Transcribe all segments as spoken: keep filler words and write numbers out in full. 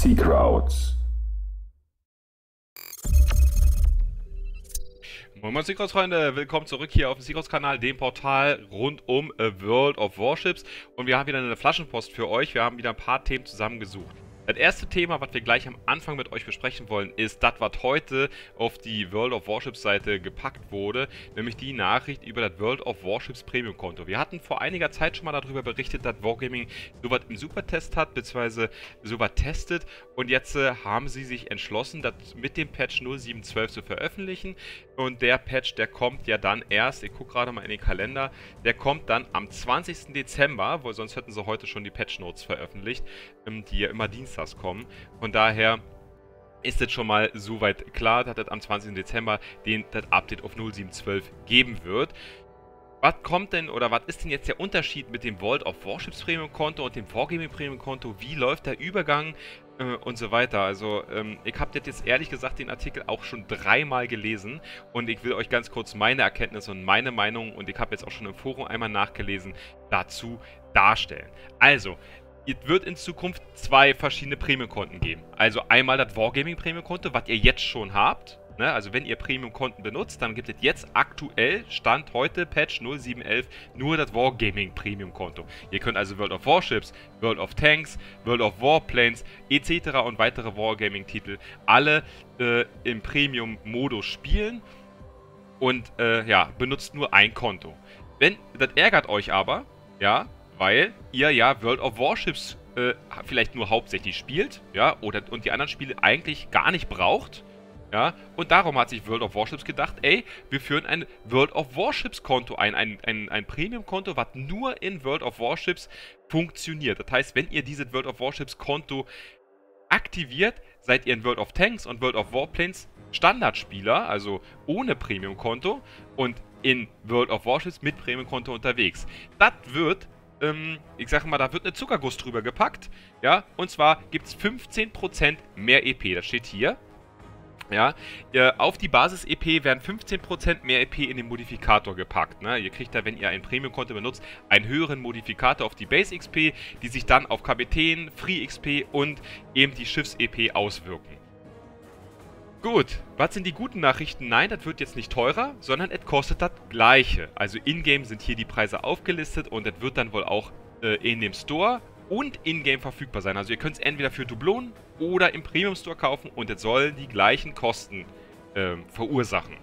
Seakrauts. Moin Moin Seakrauts-Freunde, willkommen zurück hier auf dem Seakrauts-Kanal, dem Portal rund um A World of Warships. Und wir haben wieder eine Flaschenpost für euch, wir haben wieder ein paar Themen zusammengesucht. Das erste Thema, was wir gleich am Anfang mit euch besprechen wollen, ist das, was heute auf die World of Warships Seite gepackt wurde, nämlich die Nachricht über das World of Warships Premium Konto. Wir hatten vor einiger Zeit schon mal darüber berichtet, dass Wargaming sowas im Supertest hat, beziehungsweise sowas testet, und jetzt äh, haben sie sich entschlossen, das mit dem Patch null sieben zwölf zu veröffentlichen, und der Patch, der kommt ja dann erst, ich gucke gerade mal in den Kalender, der kommt dann am zwanzigsten Dezember, weil sonst hätten sie heute schon die Patch Notes veröffentlicht, ähm, die ja immer dienstags kommen. Von daher ist es schon mal soweit klar, dass es am zwanzigsten Dezember den, das Update auf null sieben zwölf geben wird. Was kommt denn, oder was ist denn jetzt der Unterschied mit dem World of Warships Premium Konto und dem Wargaming Premium Konto? Wie läuft der Übergang äh, und so weiter? Also, ähm, ich habe jetzt ehrlich gesagt den Artikel auch schon dreimal gelesen und ich will euch ganz kurz meine Erkenntnisse und meine Meinung, und ich habe jetzt auch schon im Forum einmal nachgelesen, dazu darstellen. Also, es wird in Zukunft zwei verschiedene Premium-Konten geben. Also einmal das Wargaming-Premium-Konto, was ihr jetzt schon habt. Ne? Also wenn ihr Premium-Konten benutzt, dann gibt es jetzt aktuell, Stand heute, Patch null sieben elf, nur das Wargaming-Premium-Konto. Ihr könnt also World of Warships, World of Tanks, World of Warplanes et cetera und weitere Wargaming-Titel alle äh, im Premium-Modus spielen und äh, ja, benutzt nur ein Konto. Wenn, das ärgert euch aber, ja, weil ihr ja World of Warships äh, vielleicht nur hauptsächlich spielt, ja, oder und die anderen Spiele eigentlich gar nicht braucht, ja, und darum hat sich World of Warships gedacht, ey, wir führen ein World of Warships Konto ein, ein, ein, ein Premium-Konto, was nur in World of Warships funktioniert. Das heißt, wenn ihr dieses World of Warships Konto aktiviert, seid ihr in World of Tanks und World of Warplanes Standardspieler, also ohne Premium-Konto, und in World of Warships mit Premium-Konto unterwegs. Das wird Ähm, ich sage mal, da wird eine Zuckerguss drüber gepackt, ja, und zwar gibt es fünfzehn Prozent mehr E P, das steht hier, ja, äh, auf die Basis-E P werden fünfzehn Prozent mehr E P in den Modifikator gepackt, ne, ihr kriegt da, wenn ihr ein Premium-Konto benutzt, einen höheren Modifikator auf die Base-X P, die sich dann auf Kapitän, Free-X P und eben die Schiffs-E P auswirken. Gut, was sind die guten Nachrichten? Nein, das wird jetzt nicht teurer, sondern es kostet das Gleiche. Also in-game sind hier die Preise aufgelistet und das wird dann wohl auch äh, in dem Store und in-game verfügbar sein. Also ihr könnt es entweder für Dublonen oder im Premium Store kaufen und es soll die gleichen Kosten äh, verursachen.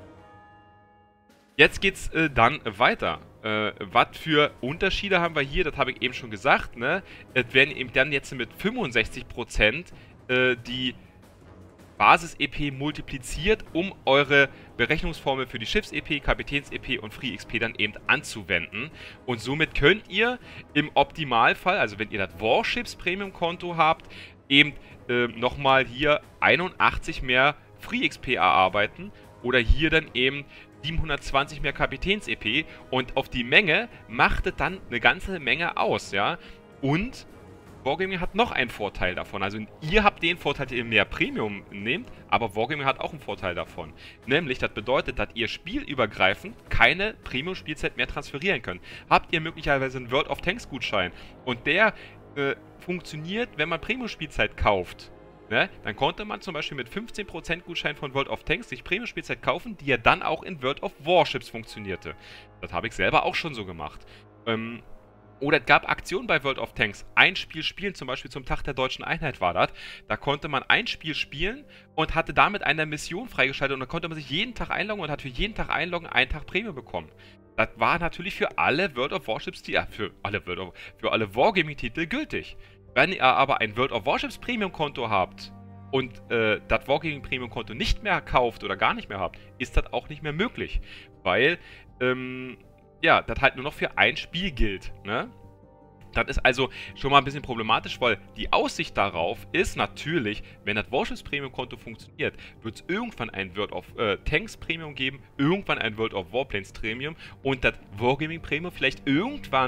Jetzt geht's äh, dann weiter. Äh, was für Unterschiede haben wir hier? Das habe ich eben schon gesagt, ne? Es werden eben dann jetzt mit fünfundsechzig Prozent äh, die Basis-E P multipliziert, um eure Berechnungsformel für die Schiffs-E P, Kapitäns-E P und Free-X P dann eben anzuwenden. Und somit könnt ihr im Optimalfall, also wenn ihr das Warships-Premium-Konto habt, eben äh, nochmal hier einundachtzig mehr Free-X P erarbeiten oder hier dann eben siebenhundertzwanzig mehr Kapitäns-E P, und auf die Menge macht es dann eine ganze Menge aus, ja. Und Wargaming hat noch einen Vorteil davon. Also ihr habt den Vorteil, dass ihr mehr Premium nehmt, aber Wargaming hat auch einen Vorteil davon. Nämlich, das bedeutet, dass ihr spielübergreifend keine Premium-Spielzeit mehr transferieren könnt. Habt ihr möglicherweise einen World of Tanks Gutschein und der äh, funktioniert, wenn man Premium-Spielzeit kauft, ne? Dann konnte man zum Beispiel mit fünfzehn Prozent Gutschein von World of Tanks sich Premium-Spielzeit kaufen, die ja dann auch in World of Warships funktionierte. Das habe ich selber auch schon so gemacht. Ähm... Oder es gab Aktionen bei World of Tanks. Ein Spiel spielen, zum Beispiel zum Tag der Deutschen Einheit war das. Da konnte man ein Spiel spielen und hatte damit eine Mission freigeschaltet. Und dann konnte man sich jeden Tag einloggen und hat für jeden Tag einloggen einen Tag Premium bekommen. Das war natürlich für alle World of Warships, die, ja, für alle, World of, für alle Wargaming-Titel gültig. Wenn ihr aber ein World of Warships Premium-Konto habt und äh, das Wargaming Premium-Konto nicht mehr kauft oder gar nicht mehr habt, ist das auch nicht mehr möglich. Weil, ähm... ja, das halt nur noch für ein Spiel gilt, ne? Das ist also schon mal ein bisschen problematisch, weil die Aussicht darauf ist natürlich, wenn das Warships Premium Konto funktioniert, wird es irgendwann ein World of äh, Tanks Premium geben, irgendwann ein World of Warplanes Premium und das Wargaming Premium vielleicht irgendwann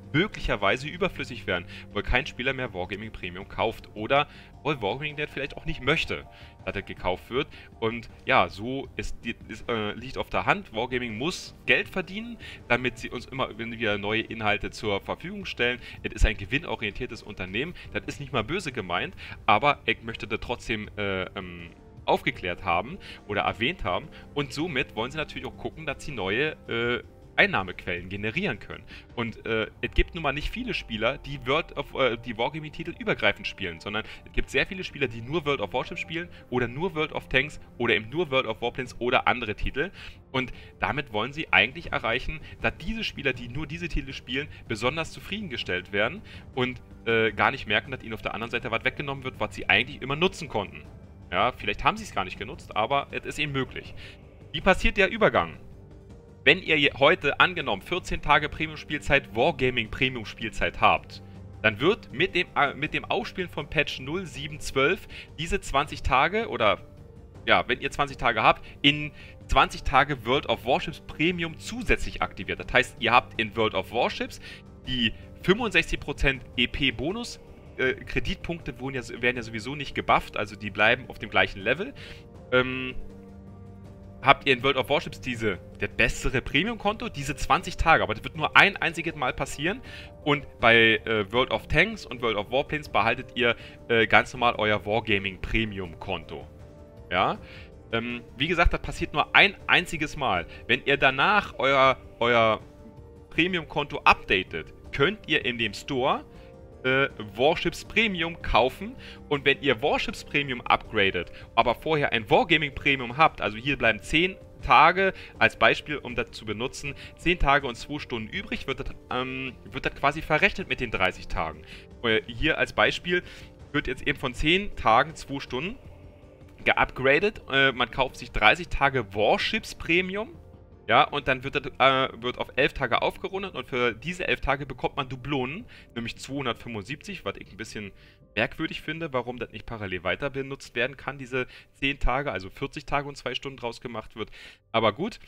möglicherweise überflüssig werden, weil kein Spieler mehr Wargaming Premium kauft oder weil Wargaming der vielleicht auch nicht möchte, dass er gekauft wird. Und ja, so ist, ist, äh, liegt auf der Hand. Wargaming muss Geld verdienen, damit sie uns immer wieder neue Inhalte zur Verfügung stellen. Es ist ein gewinnorientiertes Unternehmen. Das ist nicht mal böse gemeint, aber ich möchte da trotzdem äh, ähm, aufgeklärt haben oder erwähnt haben. Und somit wollen sie natürlich auch gucken, dass sie neue äh, Einnahmequellen generieren können. Und äh, es gibt nun mal nicht viele Spieler, die World of, äh, die Wargaming-Titel übergreifend spielen, sondern es gibt sehr viele Spieler, die nur World of Warships spielen oder nur World of Tanks oder eben nur World of Warplanes oder andere Titel. Und damit wollen sie eigentlich erreichen, dass diese Spieler, die nur diese Titel spielen, besonders zufriedengestellt werden und äh, gar nicht merken, dass ihnen auf der anderen Seite was weggenommen wird, was sie eigentlich immer nutzen konnten. Ja, vielleicht haben sie es gar nicht genutzt, aber es ist eben möglich. Wie passiert der Übergang? Wenn ihr heute angenommen vierzehn Tage Premium-Spielzeit, Wargaming Premium-Spielzeit habt, dann wird mit dem, äh, mit dem Aufspielen von Patch null sieben zwölf diese zwanzig Tage oder ja, wenn ihr zwanzig Tage habt, in zwanzig Tage World of Warships Premium zusätzlich aktiviert. Das heißt, ihr habt in World of Warships die fünfundsechzig Prozent E P-Bonus. Äh, Kreditpunkte wurden ja, werden ja sowieso nicht gebufft, also die bleiben auf dem gleichen Level. Ähm, habt ihr in World of Warships diese, der bessere Premium-Konto, diese zwanzig Tage, aber das wird nur ein einziges Mal passieren und bei äh, World of Tanks und World of Warplanes behaltet ihr äh, ganz normal euer Wargaming Premium-Konto. Ja, ähm, wie gesagt, das passiert nur ein einziges Mal. Wenn ihr danach euer, euer Premium-Konto updatet, könnt ihr in dem Store Äh, Warships Premium kaufen und wenn ihr Warships Premium upgradet, aber vorher ein Wargaming Premium habt, also hier bleiben zehn Tage als Beispiel, um das zu benutzen, zehn Tage und zwei Stunden übrig, wird das, ähm, wird das quasi verrechnet mit den dreißig Tagen. Äh, hier als Beispiel wird jetzt eben von zehn Tagen zwei Stunden geupgradet, äh, man kauft sich dreißig Tage Warships Premium. Ja, und dann wird das äh, wird auf elf Tage aufgerundet und für diese elf Tage bekommt man Dublonen, nämlich zweihundertfünfundsiebzig, was ich ein bisschen merkwürdig finde, warum das nicht parallel weiter benutzt werden kann, diese zehn Tage, also vierzig Tage und zwei Stunden draus gemacht wird. Aber gut.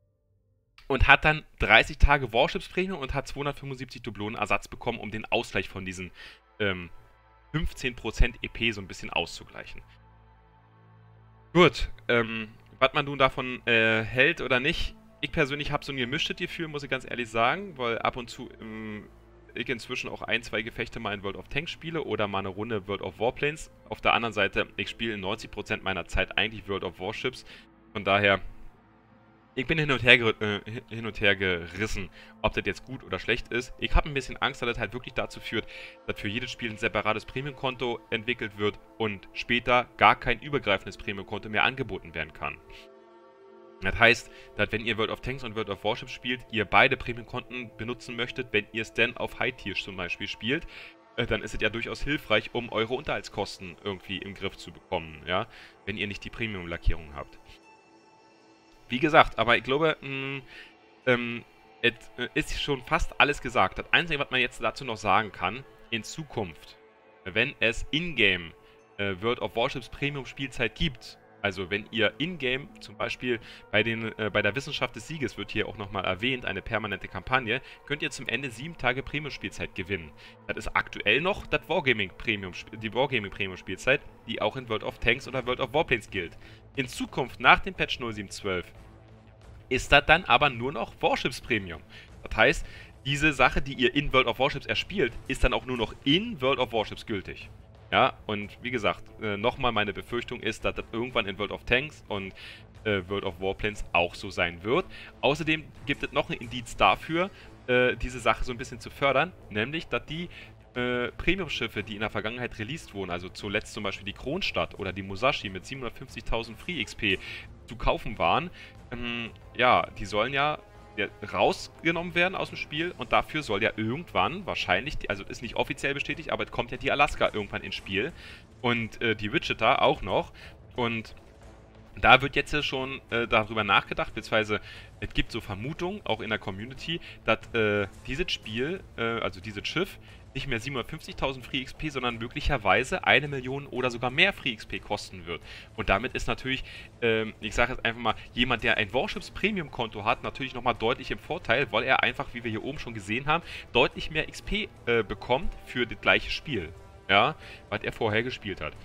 Und hat dann dreißig Tage Warships Premium und hat zweihundertfünfundsiebzig Dublonen Ersatz bekommen, um den Ausgleich von diesen ähm, fünfzehn Prozent E P so ein bisschen auszugleichen. Gut, ähm, was man nun davon äh, hält oder nicht. Ich persönlich habe so ein gemischtes Gefühl, muss ich ganz ehrlich sagen, weil ab und zu ähm, ich inzwischen auch ein, zwei Gefechte mal in World of Tanks spiele oder mal eine Runde World of Warplanes. Auf der anderen Seite, ich spiele in neunzig Prozent meiner Zeit eigentlich World of Warships. Von daher, ich bin hin und her, äh, hin und her gerissen, ob das jetzt gut oder schlecht ist. Ich habe ein bisschen Angst, dass das halt wirklich dazu führt, dass für jedes Spiel ein separates Premium-Konto entwickelt wird und später gar kein übergreifendes Premium-Konto mehr angeboten werden kann. Das heißt, dass wenn ihr World of Tanks und World of Warships spielt, ihr beide Premium-Konten benutzen möchtet, wenn ihr es denn auf High-Tier zum Beispiel spielt, äh, dann ist es ja durchaus hilfreich, um eure Unterhaltskosten irgendwie im Griff zu bekommen, ja, wenn ihr nicht die Premium-Lackierung habt. Wie gesagt, aber ich glaube, mh, ähm, es äh, ist schon fast alles gesagt. Das Einzige, was man jetzt dazu noch sagen kann, in Zukunft, wenn es in-game äh, World of Warships Premium-Spielzeit gibt, also wenn ihr in-game, zum Beispiel bei, den, äh, bei der Wissenschaft des Sieges wird hier auch nochmal erwähnt, eine permanente Kampagne, könnt ihr zum Ende sieben Tage Premium-Spielzeit gewinnen. Das ist aktuell noch das Wargaming Premium, die Wargaming Premium-Spielzeit, die auch in World of Tanks oder World of Warplanes gilt. In Zukunft, nach dem Patch null sieben zwölf, ist das dann aber nur noch Warships Premium. Das heißt, diese Sache, die ihr in World of Warships erspielt, ist dann auch nur noch in World of Warships gültig. Ja, und wie gesagt, äh, nochmal meine Befürchtung ist, dass das irgendwann in World of Tanks und äh, World of Warplanes auch so sein wird. Außerdem gibt es noch ein Indiz dafür, äh, diese Sache so ein bisschen zu fördern, nämlich, dass die äh, Premium-Schiffe, die in der Vergangenheit released wurden, also zuletzt zum Beispiel die Kronstadt oder die Musashi mit siebenhundertfünfzigtausend Free X P zu kaufen waren, ähm, ja, die sollen ja rausgenommen werden aus dem Spiel und dafür soll ja irgendwann wahrscheinlich, also ist nicht offiziell bestätigt, aber es kommt ja die Alaska irgendwann ins Spiel und äh, die Wichita auch noch und da wird jetzt schon äh, darüber nachgedacht, beziehungsweise es gibt so Vermutungen, auch in der Community, dass äh, dieses Spiel, äh, also dieses Schiff, nicht mehr siebenhundertfünfzigtausend Free X P, sondern möglicherweise eine Million oder sogar mehr Free X P kosten wird. Und damit ist natürlich, ähm, ich sage jetzt einfach mal, jemand, der ein Warships Premium Konto hat, natürlich nochmal deutlich im Vorteil, weil er einfach, wie wir hier oben schon gesehen haben, deutlich mehr X P äh, bekommt für das gleiche Spiel. Ja, was er vorher gespielt hat.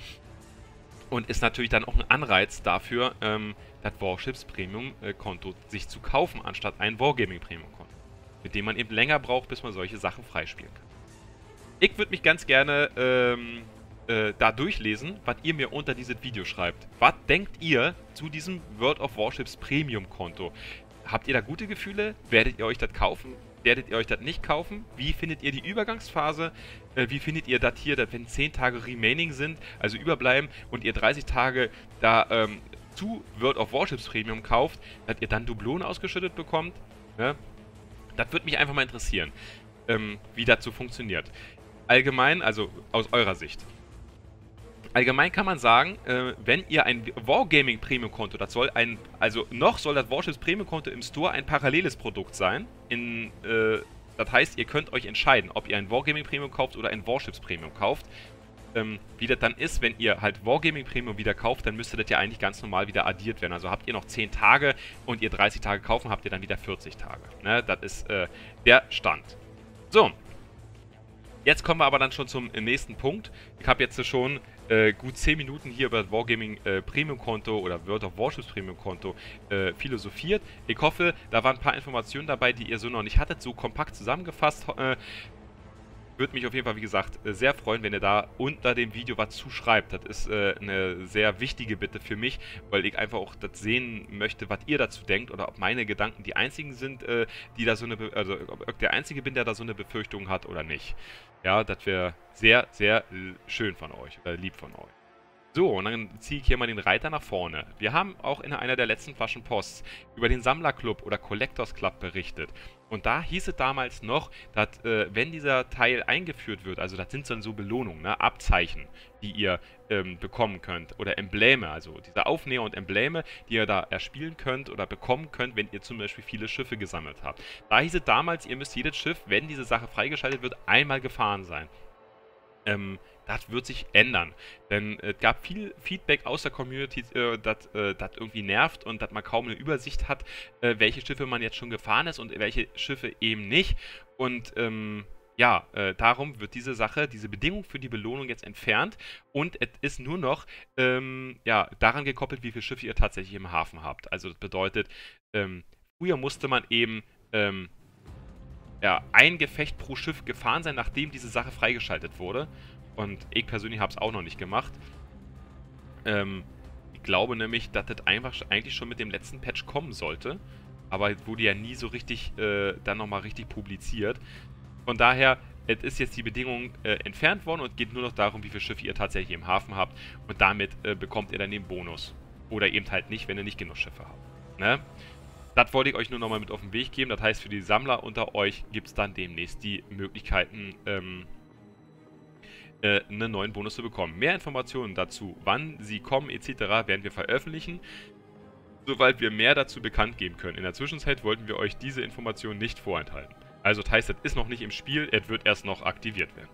Und ist natürlich dann auch ein Anreiz dafür, ähm, das Warships Premium äh, Konto sich zu kaufen, anstatt ein Wargaming Premium Konto. Mit dem man eben länger braucht, bis man solche Sachen freispielen kann. Ich würde mich ganz gerne ähm, äh, da durchlesen, was ihr mir unter dieses Video schreibt. Was denkt ihr zu diesem World of Warships Premium Konto? Habt ihr da gute Gefühle? Werdet ihr euch das kaufen? Werdet ihr euch das nicht kaufen? Wie findet ihr die Übergangsphase? Äh, wie findet ihr das hier, dass wenn zehn Tage remaining sind, also überbleiben, und ihr dreißig Tage da ähm, zu World of Warships Premium kauft, dass ihr dann Dublonen ausgeschüttet bekommt? Ne? Das würde mich einfach mal interessieren, ähm, wie das so funktioniert. Allgemein, also aus eurer Sicht. Allgemein kann man sagen, äh, wenn ihr ein Wargaming Premium Konto, das soll ein, also noch soll das Warships Premium Konto im Store ein paralleles Produkt sein. In, äh, das heißt, ihr könnt euch entscheiden, ob ihr ein Wargaming Premium kauft oder ein Warships Premium kauft. Ähm, wie das dann ist, wenn ihr halt Wargaming Premium wieder kauft, dann müsste das ja eigentlich ganz normal wieder addiert werden. Also habt ihr noch zehn Tage und ihr dreißig Tage kaufen, habt ihr dann wieder vierzig Tage. Ne? Das ist äh, der Stand. So. Jetzt kommen wir aber dann schon zum nächsten Punkt. Ich habe jetzt schon äh, gut zehn Minuten hier über das Wargaming äh, Premium Konto oder World of Warships Premium Konto äh, philosophiert. Ich hoffe, da waren ein paar Informationen dabei, die ihr so noch nicht hattet, so kompakt zusammengefasst. Äh, Würde mich auf jeden Fall, wie gesagt, sehr freuen, wenn ihr da unter dem Video was zuschreibt. Das ist äh, eine sehr wichtige Bitte für mich, weil ich einfach auch das sehen möchte, was ihr dazu denkt oder ob meine Gedanken die einzigen sind, äh, die da so eine, Be also ob ich der Einzige bin, der da so eine Befürchtung hat oder nicht. Ja, das wäre sehr, sehr schön von euch oder lieb von euch. So, und dann ziehe ich hier mal den Reiter nach vorne. Wir haben auch in einer der letzten Flaschenposts über den Sammlerclub oder Collectors Club berichtet. Und da hieß es damals noch, dass äh, wenn dieser Teil eingeführt wird, also das sind dann so Belohnungen, ne, Abzeichen, die ihr ähm, bekommen könnt, oder Embleme, also diese Aufnäher und Embleme, die ihr da erspielen könnt oder bekommen könnt, wenn ihr zum Beispiel viele Schiffe gesammelt habt. Da hieß es damals, ihr müsst jedes Schiff, wenn diese Sache freigeschaltet wird, einmal gefahren sein. Ähm, das wird sich ändern, denn es äh, gab viel Feedback aus der Community, äh, dass äh, das irgendwie nervt und dass man kaum eine Übersicht hat, äh, welche Schiffe man jetzt schon gefahren ist und welche Schiffe eben nicht. Und ähm, ja, äh, darum wird diese Sache, diese Bedingung für die Belohnung jetzt entfernt und es ist nur noch ähm, ja, daran gekoppelt, wie viele Schiffe ihr tatsächlich im Hafen habt. Also das bedeutet, ähm, früher musste man eben ähm, ja, ein Gefecht pro Schiff gefahren sein, nachdem diese Sache freigeschaltet wurde. Und ich persönlich habe es auch noch nicht gemacht. Ähm, ich glaube nämlich, dass das einfach eigentlich schon mit dem letzten Patch kommen sollte. Aber es wurde ja nie so richtig, äh, dann nochmal richtig publiziert. Von daher, es ist jetzt die Bedingung äh, entfernt worden und geht nur noch darum, wie viele Schiffe ihr tatsächlich im Hafen habt. Und damit äh, bekommt ihr dann den Bonus. Oder eben halt nicht, wenn ihr nicht genug Schiffe habt. Ne? Das wollte ich euch nur nochmal mit auf den Weg geben. Das heißt, für die Sammler unter euch gibt es dann demnächst die Möglichkeiten, ähm, äh, einen neuen Bonus zu bekommen. Mehr Informationen dazu, wann sie kommen et cetera werden wir veröffentlichen, sobald wir mehr dazu bekannt geben können. In der Zwischenzeit wollten wir euch diese Informationen nicht vorenthalten. Also das heißt, es ist noch nicht im Spiel, es wird erst noch aktiviert werden.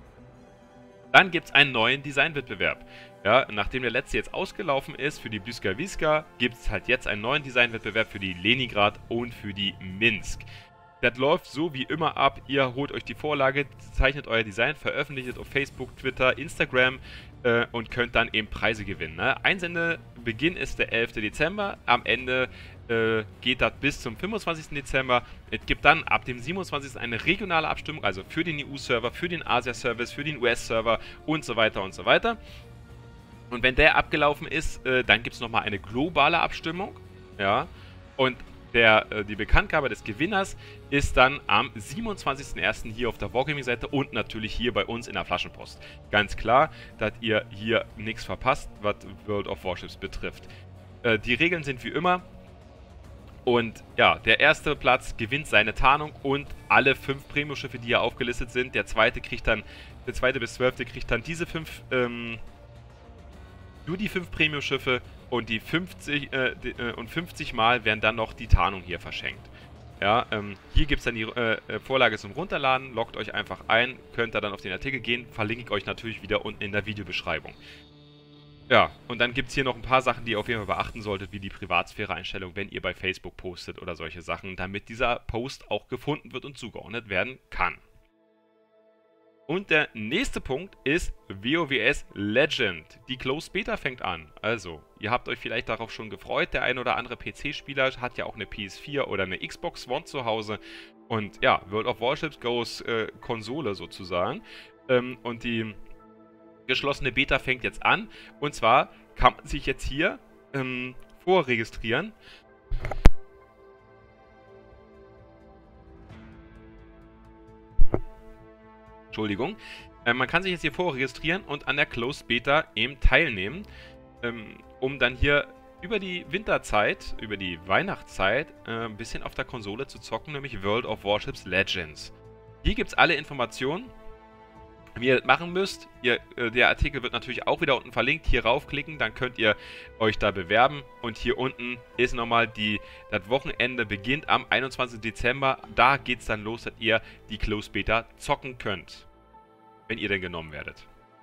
Dann gibt es einen neuen Designwettbewerb. Ja, nachdem der letzte jetzt ausgelaufen ist für die Błyskawiska, gibt es halt jetzt einen neuen Designwettbewerb für die Leningrad und für die Minsk. Das läuft so wie immer ab. Ihr holt euch die Vorlage, zeichnet euer Design, veröffentlicht es auf Facebook, Twitter, Instagram äh, und könnt dann eben Preise gewinnen. Ne? Einsendebeginn ist der elfte Dezember. Am Ende äh, geht das bis zum fünfundzwanzigsten Dezember. Es gibt dann ab dem siebenundzwanzigsten eine regionale Abstimmung, also für den E U-Server, für den Asia-Service, für den U S-Server und so weiter und so weiter. Und wenn der abgelaufen ist, äh, dann gibt es nochmal eine globale Abstimmung. Ja, und Der, äh, die Bekanntgabe des Gewinners ist dann am siebenundzwanzigsten ersten hier auf der Wargaming-Seite und natürlich hier bei uns in der Flaschenpost. Ganz klar, dass ihr hier nichts verpasst, was World of Warships betrifft. Äh, die Regeln sind wie immer. Und ja, der erste Platz gewinnt seine Tarnung und alle fünf Premium-Schiffe, die hier aufgelistet sind. Der zweite kriegt dann, der zweite bis zwölfte kriegt dann diese fünf, ähm, nur die fünf Premium-Schiffe. Und die fünfzig, äh, die, äh, und fünfzig Mal werden dann noch die Tarnung hier verschenkt. Ja, ähm, hier gibt es dann die äh, Vorlage zum Runterladen, loggt euch einfach ein, könnt da dann auf den Artikel gehen, verlinke ich euch natürlich wieder unten in der Videobeschreibung. Ja, und dann gibt es hier noch ein paar Sachen, die ihr auf jeden Fall beachten solltet, wie die Privatsphäre-Einstellung, wenn ihr bei Facebook postet oder solche Sachen, damit dieser Post auch gefunden wird und zugeordnet werden kann. Und der nächste Punkt ist WoWS Legend. Die Closed Beta fängt an. Also, ihr habt euch vielleicht darauf schon gefreut. Der ein oder andere P C-Spieler hat ja auch eine P S vier oder eine Xbox One zu Hause. Und ja, World of Warships goes äh, Konsole sozusagen. Ähm, und die geschlossene Beta fängt jetzt an. Und zwar kann man sich jetzt hier ähm, vorregistrieren. Entschuldigung. Äh, man kann sich jetzt hier vorregistrieren und an der Closed Beta eben teilnehmen, ähm, um dann hier über die Winterzeit, über die Weihnachtszeit äh, ein bisschen auf der Konsole zu zocken, nämlich World of Warships Legends. Hier gibt es alle Informationen, wie ihr das machen müsst. Ihr, äh, der Artikel wird natürlich auch wieder unten verlinkt. Hier raufklicken, dann könnt ihr euch da bewerben. Und hier unten ist nochmal die, das Wochenende beginnt am einundzwanzigsten Dezember. Da geht es dann los, dass ihr die Closed Beta zocken könnt, wenn ihr denn genommen werdet.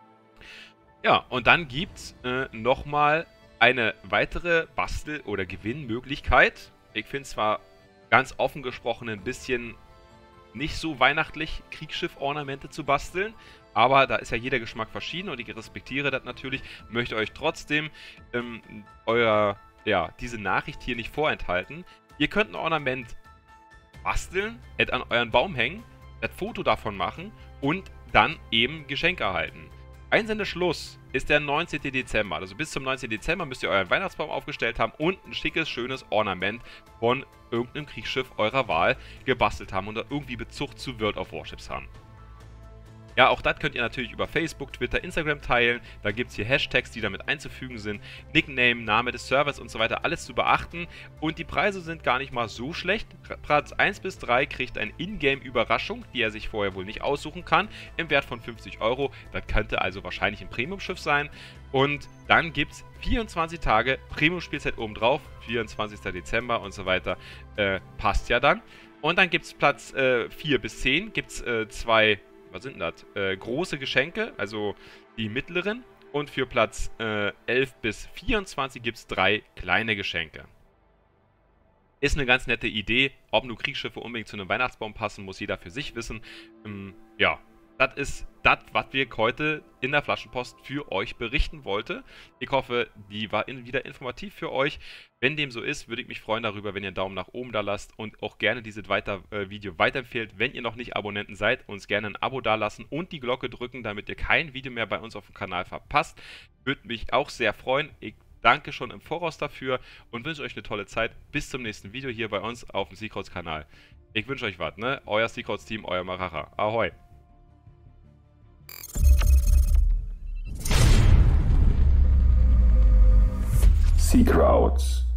Ja, und dann gibt es äh, nochmal eine weitere Bastel- oder Gewinnmöglichkeit. Ich finde zwar ganz offen gesprochen ein bisschen nicht so weihnachtlich, Kriegsschiff-Ornamente zu basteln, aber da ist ja jeder Geschmack verschieden und ich respektiere das natürlich, möchte euch trotzdem ähm, euer, ja, diese Nachricht hier nicht vorenthalten. Ihr könnt ein Ornament basteln, es an euren Baum hängen, das Foto davon machen und dann eben Geschenke erhalten. Einsendeschluss ist der neunzehnten Dezember. Also bis zum neunzehnten Dezember müsst ihr euren Weihnachtsbaum aufgestellt haben und ein schickes, schönes Ornament von irgendeinem Kriegsschiff eurer Wahl gebastelt haben und irgendwie Bezug zu World of Warships haben. Ja, auch das könnt ihr natürlich über Facebook, Twitter, Instagram teilen. Da gibt es hier Hashtags, die damit einzufügen sind. Nickname, Name des Servers und so weiter, alles zu beachten. Und die Preise sind gar nicht mal so schlecht. Platz eins bis drei kriegt eine Ingame-Überraschung, die er sich vorher wohl nicht aussuchen kann, im Wert von fünfzig Euro. Das könnte also wahrscheinlich ein Premium-Schiff sein. Und dann gibt es vierundzwanzig Tage Premium-Spielzeit obendrauf, vierundzwanzigsten Dezember und so weiter. Äh, passt ja dann. Und dann gibt es Platz äh, vier bis zehn, gibt es äh, zwei... Was sind das? Äh, große Geschenke, also die mittleren. Und für Platz äh, elf bis vierundzwanzig gibt es drei kleine Geschenke. Ist eine ganz nette Idee. Ob nur Kriegsschiffe unbedingt zu einem Weihnachtsbaum passen, muss jeder für sich wissen. Ähm, ja, das ist das, was wir heute in der Flaschenpost für euch berichten wollte. Ich hoffe, die war in, wieder informativ für euch. Wenn dem so ist, würde ich mich freuen darüber, wenn ihr einen Daumen nach oben da lasst und auch gerne dieses weiter, äh, Video weiterempfehlt. Wenn ihr noch nicht Abonnenten seid, uns gerne ein Abo dalassen und die Glocke drücken, damit ihr kein Video mehr bei uns auf dem Kanal verpasst. Würde mich auch sehr freuen. Ich danke schon im Voraus dafür und wünsche euch eine tolle Zeit. Bis zum nächsten Video hier bei uns auf dem Seacrowds-Kanal. Ich wünsche euch was, ne? Euer Seacrowds-Team, euer Maracha. Ahoi! Seacrowds.